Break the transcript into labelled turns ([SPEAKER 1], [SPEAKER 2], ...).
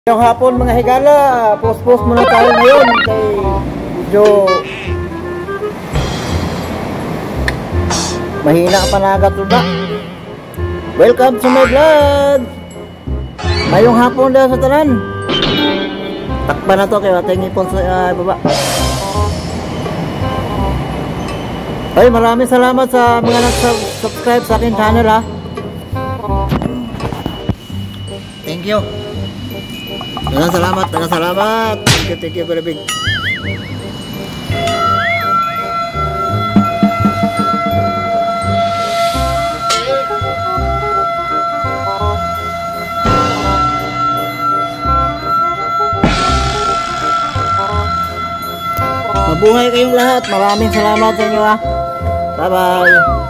[SPEAKER 1] Yung hapon mga higala, post-post muna tayo ngayon kay medyo mahina pa nagatunda. Welcome to my vlog. Ngayong hapon daw sa tanan. Takpan na to kay ating ipon sa baba. Ay, maraming salamat sa mga nag-subscribe sa akin channel ha. Thank you. Salamat. Thank you very big. Mabuhay kayong lahat. Maraming salamat sa inyo ha. Bye bye.